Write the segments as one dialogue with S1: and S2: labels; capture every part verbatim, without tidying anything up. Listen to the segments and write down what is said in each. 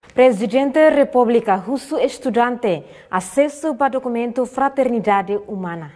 S1: Presidente da República Russo Estudante, acesso para documento Fraternidade Humana.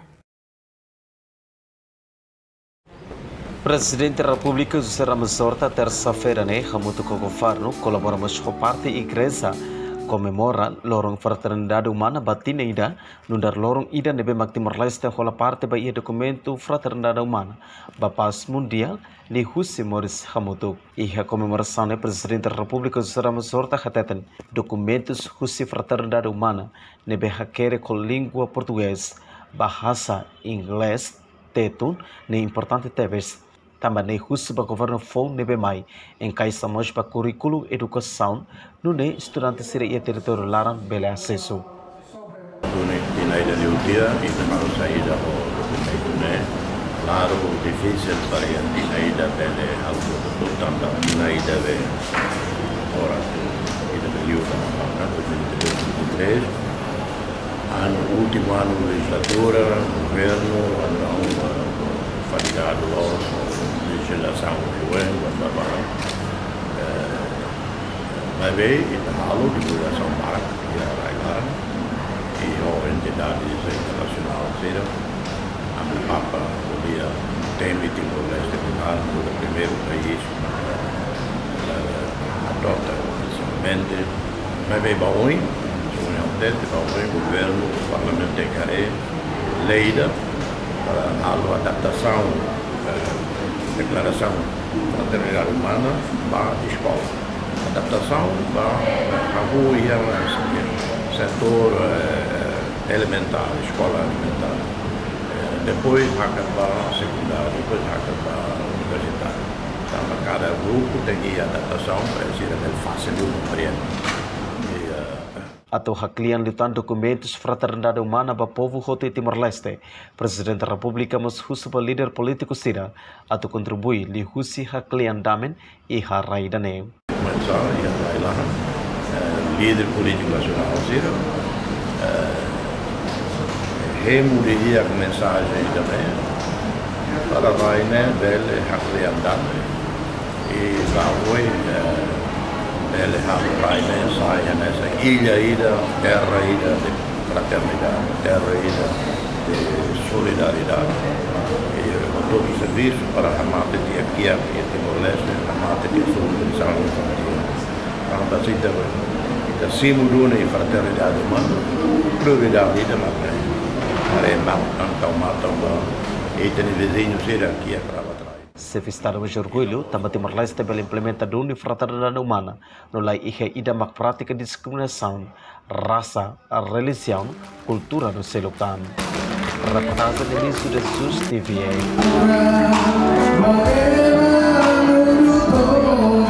S2: Presidente da República José Ramos Horta, terça-feira, né, junto com o governo, colaboramos com a parte igreja, comemora lorong Fraternidade Humana batina ida, nundar lorong ida nebe mak Timor-Leste rola parte ba ia documento Fraternidade Humana, ba paz mundial, li José Moris Hamutuk. E a comemoração né, Presidente da República José Ramos Horta hateten documentos José Fraternidade Humana, nebe haquere com língua português, bahasa inglês, tetun, ne importante teves. Também ne José ba governo fou nebe mai, em caixamos ba currículo educação, no ne estudante seria território laran bele acesso.
S3: Tinaida de utia e também saída o documento, né? Claro, difícil para a tinaida bele algo do tanta tinaida be ora ida be liuta, né? dois mil e vinte e três, ano último ano de legislatura, governo, ano fatigado logo, legislação que vem, blá mas bem, e também a divulgação marca e a Railar e a entidade internacional seja a minha papa podia ter Timor-Leste no primeiro país adota oficialmente, mas bem bom, União Teste, bom governo, parlamento de Caré, leida para a adaptação, declaração da fraternidade humana para a escola. Adaptação para a rua e o setor eh, elementar, escola elementar. Eh, depois, para secundário, depois para universitário. Então, cada grupo tem adaptação para ser fácil de compreender.
S2: Atau haklian litan documentos Fraternidade Humana ba povo Rote Timor-Leste, Presidente da República mas José ba líder político sira, atau contribui li José haklian damen e harai dane.
S3: Começar e vai lá, líder político nacional sira, remuderia a mensagem também, para vai né, bele haklian damen e lá foi ele vai sair nessa ilha ida, terra ida de fraternidade, terra ida de solidariedade e todo o serviço para a mata de aqui a Timor-Leste, a mata de solução infantil. Então, assim, da simuluna e fraternidade humana, prioridade ida lá para embarcar, então, matam e tem vizinhos ir aqui para trás.
S2: Se festado de orgulho, também Timor-Leste bela implementador de Fraternidade Humana, no lai ihe ida mak prática de discriminação, raça, religião, cultura no seu local. Reportagem de Lício de Jesus T V A.